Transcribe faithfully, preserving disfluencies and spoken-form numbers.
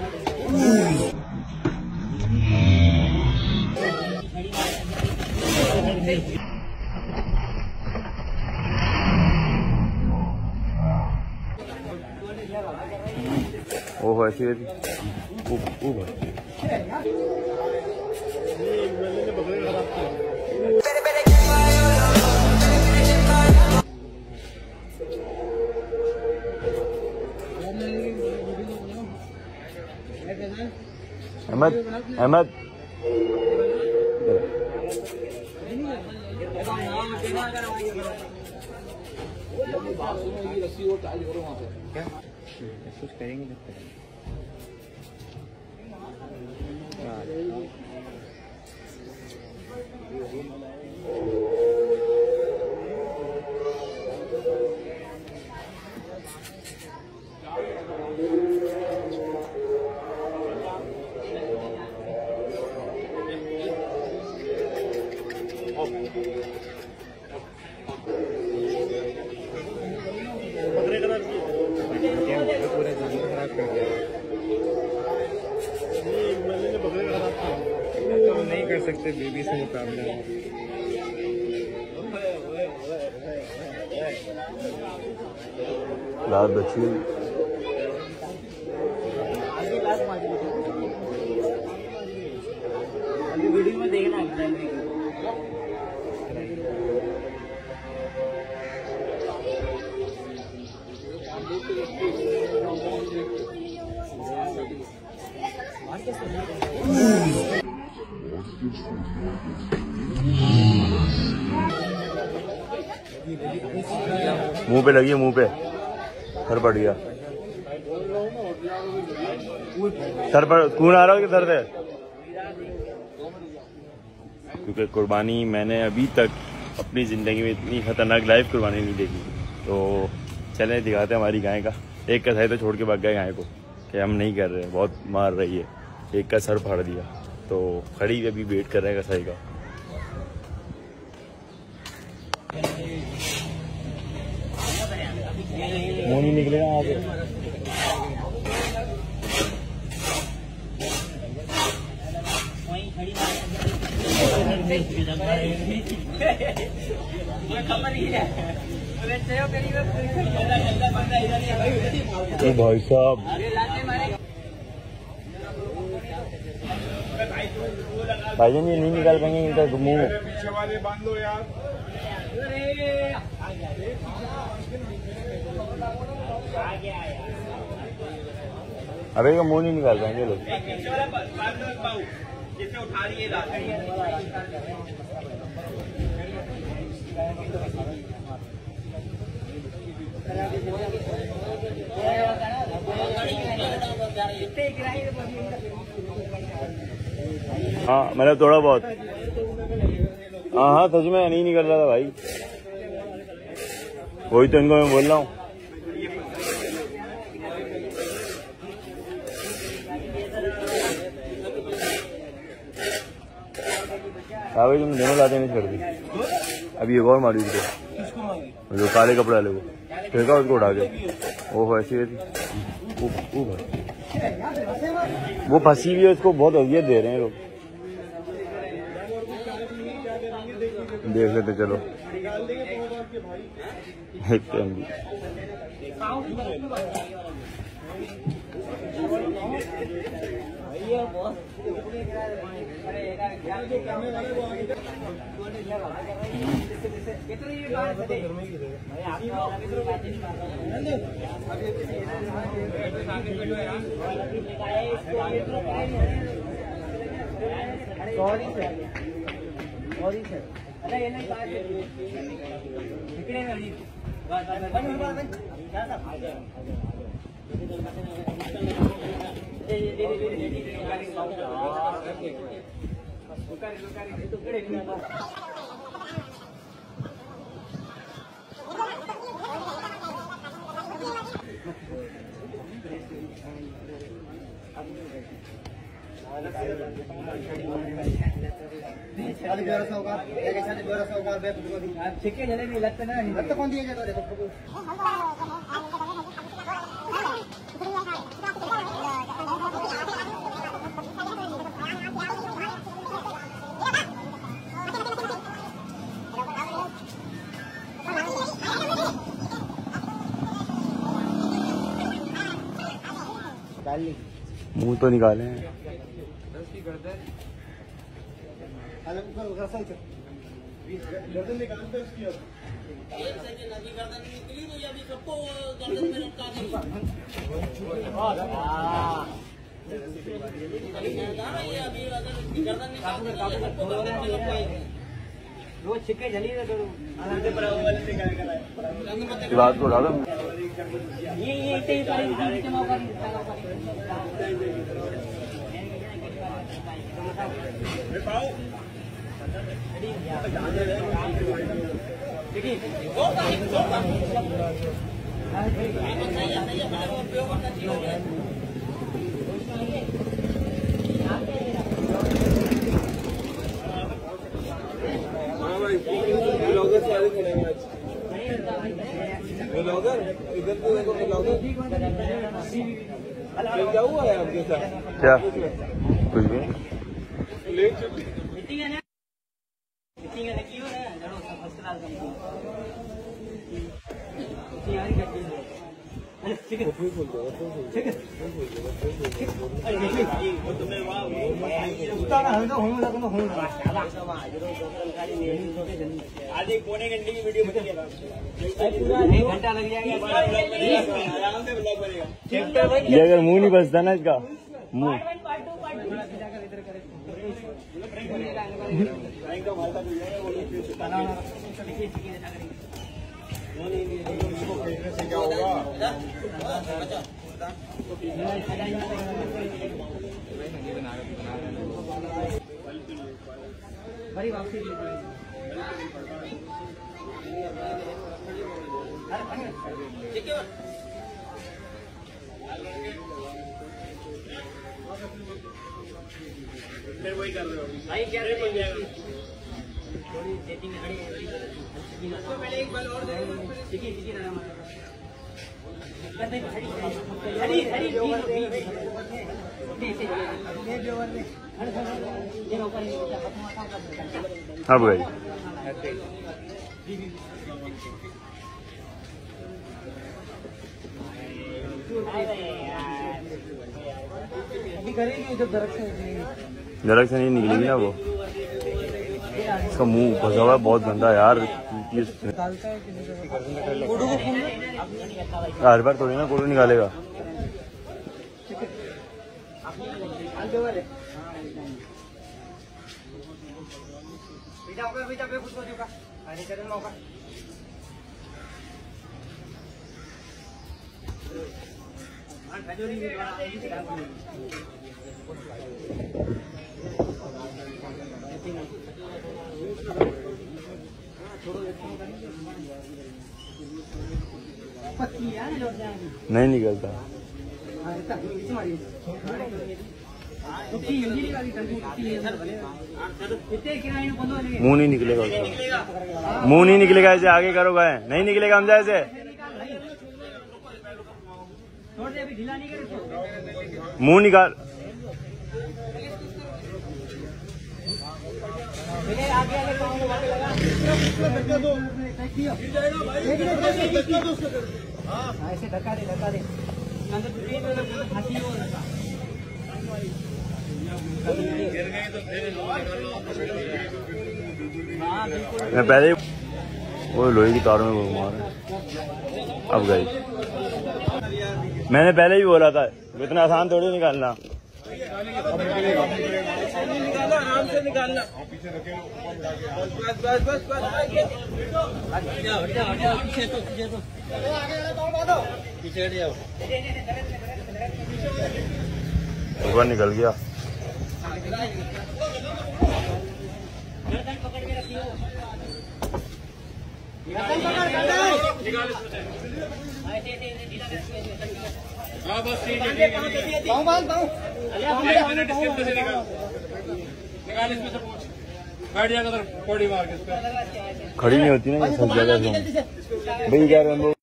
ओहो ऐसी है अहमद अहमद रस्सी वो टाइट करो वहाँ पे क्या कुछ करेंगे लगता है। पूरे जानवर खराब कर दिया। तो नहीं कर सकते बेबी से मुकाबला। लाल बच्ची वीडियो में देखना मुंह पे लगी, मुंह पे सर पड़ गया। सर पर खून आ रहा है कि सर से? क्योंकि कुर्बानी मैंने अभी तक अपनी जिंदगी में इतनी खतरनाक लाइव कुर्बानी नहीं देखी। तो चले दिखाते हैं हमारी गाय का। एक कसाई तो छोड़ के भाग गए गाय को कि हम नहीं कर रहे, बहुत मार रही है। एक का सर फाड़ दिया, तो खड़ी अभी वेट कर रहे हैं कसाई का। मुंह नहीं निकलेगा आगे। तो भाई साहब भाईजान ये नहीं निकाल पाएंगे इनका मुंह। पीछे वाले बांध लो यार। अबे का मुंह नहीं निकाल पाएंगे लोग। हाँ मतलब थोड़ा बहुत। हाँ हाँ सच में नहीं निकल रहा था भाई, वही तो इनको मैं बोल रहा हूँ। हाँ भाई तुम दोनों लाते नहीं छोड़ दी। अभी एक और मारी उसको, जो काले कपड़े वाले को फेंका उसको उठा के। ओहो ऐसी वैसी वो फंसी हुई है, उसको बहुत अजियत दे रहे हैं लोग। देख लेते चलो देखते हैं भी। Sorry sir, sorry sir. अरे ये नहीं बात है, निकले ना जी। बस बस बस क्या था? दे दे दे दे दे छिके जले नहीं लगते ना, लगता कौन दिया जाता देखो। निकाल ली, मुंह तो निकाले हैं। गर्दन निकालते उसकी अब रोज छिके जली रात को डालो ये ये ब्लॉगर इधर तो देखो ब्लॉगर क्या हुआ है आपके साथ? क्या कुछ भी लेट छुट्टी मीटिंग है ना, मीटिंग है लगी हो ना, जरूर फर्स्ट क्लास कंपनी यार करती है। अरे ठीक है फुल फुल दो ठीक है अरे ये वो तुम्हें वाह उतारा हम तो होने लगा ना होने शाबाश शाबाश जरूर गाड़ी में आज एक पौने घंटे की वीडियो बनेगी, पूरा एक घंटा लग जाएगा, आराम से ब्लॉग बनेगा। ये अगर मुंह नहीं बसता ना इसका मुंह क्या होगा बड़ी वापसी फिर वही कर रहे हो भाई, क्या थोड़ी सेटिंग खड़ी है पहले एक बार और ठीक है ठीक है ना हरी हरी अब गई अभी करेंगे जब दरख्त से दरख्त से नहीं निकलेगी ना वो, इसका मुंह फंसा हुआ है बहुत गंदा यार। हर बार थोड़ी ना कोडू निकालेगा। नहीं निकलता, मुंह नहीं निकलेगा उसका, मुंह नहीं निकलेगा। ऐसे आगे करो गए नहीं निकलेगा, हम ऐसे मुंह निकाल ऐसे धक्का दे धक्का दे मैं पहले वो लोहे की तारों में घुमा रहा है। अब गई, मैंने पहले ही बोला था इतना आसान थोड़ी निकालना। आराम से निकालना, बस बस बस बस पीछे हट जाओ, ऊपर निकल गया। पकड़ के रखियो, खड़ी नहीं होती ना, फंस जाएगा भाई क्या